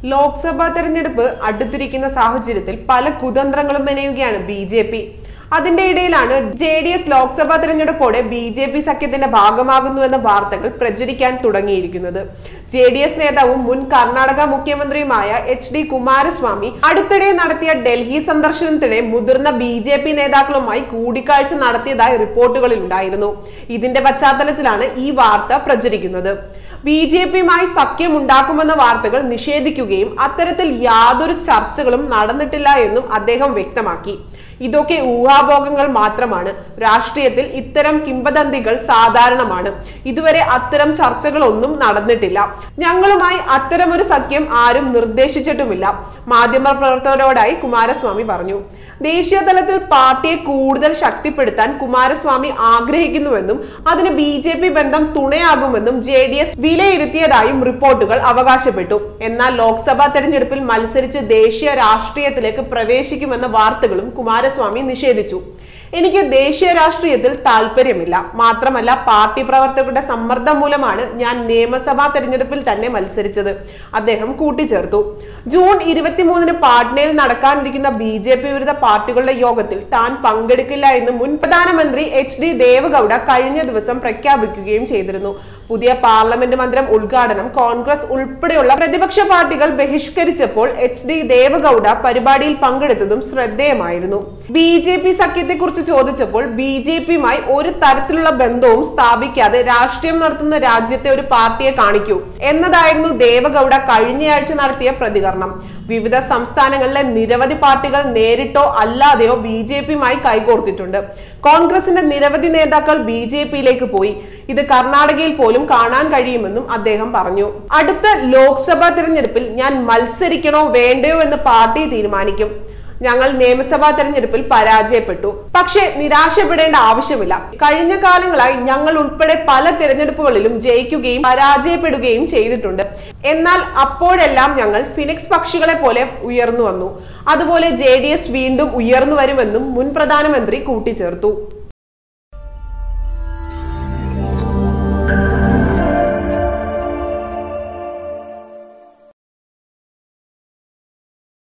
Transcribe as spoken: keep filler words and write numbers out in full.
ലോക്സഭാ തെരഞ്ഞെടുപ്പ് അടുത്തിരിക്കുന്ന സാഹചര്യത്തിൽ പല കുതന്ത്രങ്ങളും മെനയുകയാണ് ബി ജെ പി. അതിന്റെ ഇടയിലാണ് ജെ ഡി എസ് ലോക്സഭാ തെരഞ്ഞെടുപ്പോടെ ബി ജെ പി സഖ്യത്തിന്റെ ഭാഗമാകുന്നുവെന്ന വാർത്തകൾ പ്രചരിക്കാൻ തുടങ്ങിയിരിക്കുന്നത്. ജെ ഡി എസ് നേതാവും മുൻ കർണാടക മുഖ്യമന്ത്രിയുമായ എച്ച് ഡി കുമാരസ്വാമി അടുത്തിടെ നടത്തിയ ഡൽഹി സന്ദർശനത്തിനിടെ മുതിർന്ന ബി ജെ പി നേതാക്കളുമായി കൂടിക്കാഴ്ച നടത്തിയതായി റിപ്പോർട്ടുകളിൽ ഉണ്ടായിരുന്നു. ഇതിന്റെ പശ്ചാത്തലത്തിലാണ് ഈ വാർത്ത പ്രചരിക്കുന്നത്. ബി ജെ പിയുമായി സഖ്യമുണ്ടാക്കുമെന്ന വാർത്തകൾ നിഷേധിക്കുകയും അത്തരത്തിൽ യാതൊരു ചർച്ചകളും നടന്നിട്ടില്ല എന്നും അദ്ദേഹം വ്യക്തമാക്കി. ഇതൊക്കെ ഊഹാഭോഗങ്ങൾ മാത്രമാണ്. രാഷ്ട്രീയത്തിൽ ഇത്തരം കിംവദന്തികൾ സാധാരണമാണ്. ഇതുവരെ അത്തരം ചർച്ചകളൊന്നും നടന്നിട്ടില്ല. ഞങ്ങളുമായി അത്തരമൊരു സഖ്യം ആരും നിർദ്ദേശിച്ചിട്ടുമില്ല, മാധ്യമപ്രവർത്തകരോടായി കുമാരസ്വാമി പറഞ്ഞു. ദേശീയ തലത്തിൽ പാർട്ടിയെ കൂടുതൽ ശക്തിപ്പെടുത്താൻ കുമാരസ്വാമി ആഗ്രഹിക്കുന്നുവെന്നും അതിന് ബി ജെ പി ബന്ധം തുണയാകുമെന്നും ജെ ഡി എസ് വിലയിരുത്തിയതായും റിപ്പോർട്ടുകൾ അവകാശപ്പെട്ടു. എന്നാൽ ലോക്സഭാ തെരഞ്ഞെടുപ്പിൽ മത്സരിച്ച് ദേശീയ രാഷ്ട്രീയത്തിലേക്ക് പ്രവേശിക്കുമെന്ന വാർത്തകളും കുമാരസ്വാമി നിഷേധിച്ചു. എനിക്ക് ദേശീയ രാഷ്ട്രീയത്തിൽ താല്പര്യമില്ല, മാത്രമല്ല പാർട്ടി പ്രവർത്തകരുടെ സമ്മർദ്ദം മൂലമാണ് ഞാൻ നിയമസഭാ തെരഞ്ഞെടുപ്പിൽ തന്നെ മത്സരിച്ചത്, അദ്ദേഹം കൂട്ടിച്ചേർത്തു. ജൂൺ ഇരുപത്തിമൂന്നിന് പാട്നയിൽ നടക്കാനിരിക്കുന്ന ബി ജെ പി വിരുദ്ധ പാർട്ടികളുടെ യോഗത്തിൽ താൻ പങ്കെടുക്കില്ല എന്ന് മുൻ പ്രധാനമന്ത്രി എച്ച് ഡി ദേവഗൌഡ കഴിഞ്ഞ ദിവസം പ്രഖ്യാപിക്കുകയും ചെയ്തിരുന്നു. പുതിയ പാർലമെന്റ് മന്ദിരം ഉദ്ഘാടനം കോൺഗ്രസ് ഉൾപ്പെടെയുള്ള പ്രതിപക്ഷ പാർട്ടികൾ ബഹിഷ്കരിച്ചപ്പോൾ എച്ച് ഡി ദേവഗൌഡ പരിപാടിയിൽ പങ്കെടുത്തതും ശ്രദ്ധേയമായിരുന്നു. ബി ജെ പി സഖ്യത്തെ കുറിച്ച് ചോദിച്ചപ്പോൾ ബി ജെ പിയുമായി ഒരു തരത്തിലുള്ള ബന്ധവും സ്ഥാപിക്കാതെ രാഷ്ട്രീയം നടത്തുന്ന രാജ്യത്തെ ഒരു പാർട്ടിയെ കാണിക്കൂ എന്നതായിരുന്നു ദേവഗൌഡ കഴിഞ്ഞയാഴ്ച നടത്തിയ പ്രതികരണം. വിവിധ സംസ്ഥാനങ്ങളിലെ നിരവധി പാർട്ടികൾ നേരിട്ടോ അല്ലാതെയോ ബി ജെ പിയുമായി കൈകോർത്തിട്ടുണ്ട്. കോൺഗ്രസിന്റെ നിരവധി നേതാക്കൾ ബി ജെ പിയിലേക്ക് പോയി. ഇത് കർണാടകയിൽ പോലും കാണാൻ കഴിയുമെന്നും അദ്ദേഹം പറഞ്ഞു. അടുത്ത ലോക്സഭാ തെരഞ്ഞെടുപ്പിൽ ഞാൻ മത്സരിക്കണോ വേണ്ടയോ എന്ന് പാർട്ടി തീരുമാനിക്കും. ഞങ്ങൾ നിയമസഭാ തെരഞ്ഞെടുപ്പിൽ പരാജയപ്പെട്ടു, പക്ഷേ നിരാശപ്പെടേണ്ട ആവശ്യമില്ല. കഴിഞ്ഞ കാലങ്ങളായി ഞങ്ങൾ ഉൾപ്പെടെ പല തെരഞ്ഞെടുപ്പുകളിലും ജയിക്കുകയും പരാജയപ്പെടുകയും ചെയ്തിട്ടുണ്ട്. എന്നാൽ അപ്പോഴെല്ലാം ഞങ്ങൾ ഫിനിക്സ് പക്ഷികളെ പോലെ ഉയർന്നു വന്നു. അതുപോലെ ജെ ഡി എസ് വീണ്ടും ഉയർന്നു വരുമെന്നും മുൻ പ്രധാനമന്ത്രി കൂട്ടിച്ചേർത്തു.